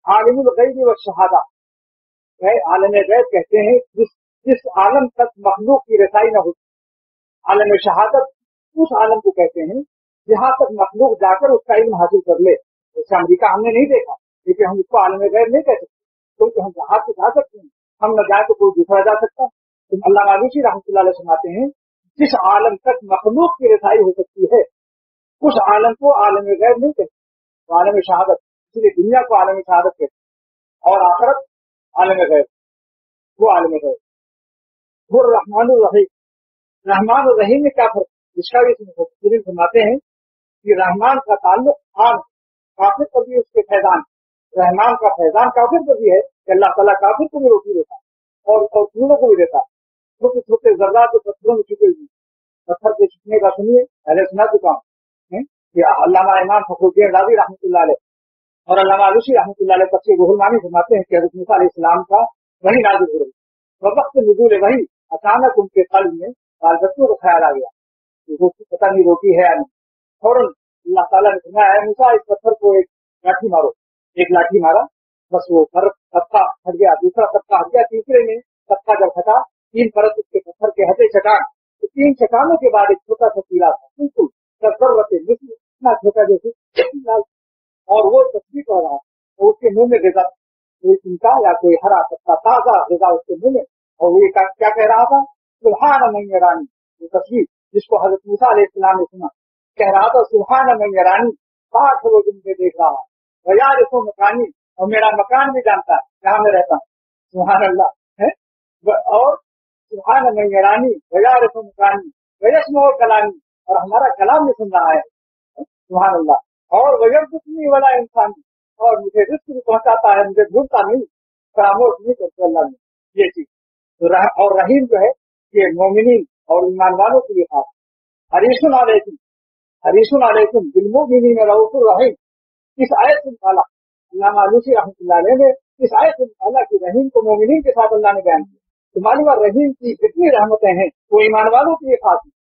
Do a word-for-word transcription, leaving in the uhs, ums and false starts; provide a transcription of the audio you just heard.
عالم الغیب والشہادہ ہے، عالم غیب کہتے ہیں جس جس عالم تک مخلوق کی رسائی نہ ہوتی. عالم شہادت اس عالم کو کہتے ہیں جہاں تک مخلوق جا کر اس کا علم حاصل کر لے. جیسے امریکہ ہم نے نہیں دیکھا لیکن ہم اس کو عالم غیب نہیں کہہ سکتے کیونکہ ہم جہاز سے جا سکتے ہیں، ہم نہ جائیں تو کوئی دوسرا جا سکتا. علامہ علوسی رحمۃ اللہ علیہ سناتے ہیں جس عالم تک مخلوق کی رسائی ہو سکتی ہے اس عالم کو عالم غیب نہیں کہتے، تو عالم شہادت. اس لیے دنیا کو عالم شہادت کہتے ہیں اور آخرت عالم غیب، وہ عالم غیب. وہ رحمان الرحیم، رحمان الرحیم میں کیا فرق؟ جس کا بھی مفسرین فرماتے ہیں کہ رحمان کا تعلق عام کافر پر بھی اس کے فیضان، رحمان کا فیضان کافر پر بھی ہے کہ اللہ تعالیٰ کافر کو بھی روٹی دیتا ہے اور پوروں کو بھی دیتا ہے. چھوٹے چھوٹے ذرات کے پتھروں میں چھپے ہوئے، پتھر کے چھپنے کا سنیے پہلے سنا چکا ہوں کہ علامہ امام فخر الدین رازی رحمۃ اللہ علیہ اور علامہ علوسی رحمۃ اللہ علیہ تفسیر روح المعانی فرماتے ہیں کہ حضرت موسیٰ علیہ السلام کا وحی نازل ہو رہی ہے، وقت نزول وحی اچانک ان کے قلب میں بال بچوں کو خیال آ گیا کہ وہ پتہ نہیں روٹی ہے یا نہیں. فوراً اللہ تعالیٰ نے فرمایا ہے موسیٰ اس پتھر کو ایک لاٹھی مارو. ایک لاٹھی مارا، بس وہ طبقہ ہٹ گیا، دوسرا طبقہ ہٹ گیا، تیسرے میں طبقہ جب ہٹا تین پرت اس کے پتھر کے ہٹے چٹان، تو تین چٹانوں کے بعد ایک چھوٹا سا کیڑا تھا بالکل ضرورت اتنا چھوٹا جیسے، اور وہ تصویر کر رہا اور اس کے منہ میں غذا کوئی چنتا یا کوئی ہرا پتا تازہ غذا اس کے منہ میں، اور وہ کیا کہہ رہا تھا سبحان من یرانی. وہ تصویر جس کو حضرت موسیٰ علیہ السلام نے سنا کہہ رہا تھا سبحان من یرانی، پاک وہ دن میں دیکھ رہا ویار کو مکانی، اور میرا مکان بھی جانتا ہے جہاں میں رہتا ہوں. سبحان اللہ ہے. اور سبحان من یرانی ویار کو مکانی ویسم و کلامی، اور ہمارا کلام بھی سن رہا ہے. سبحان اللہ. اور ویرکتنی والا انسان، اور مجھے رزق بھی پہنچاتا ہے، مجھے بھولتا نہیں، فراموش نہیں کرتے اللہ نے. یہ چیز اور رحیم جو ہے یہ مومنین اور ایمان والوں کے لیے خاص. حریص علیکم، حریص علیکم بالمؤمنین رؤوف الرحیم. اس آیت سے نکالا علامہ علوسی رحمۃ اللہ علیہ نے، اس آیت سے نکالا کہ رحیم کو مومنین کے ساتھ اللہ نے بیان کیا. تو معلوم رحیم کی جتنی رحمتیں ہیں وہ ایمان والوں کے لیے خاص ہیں.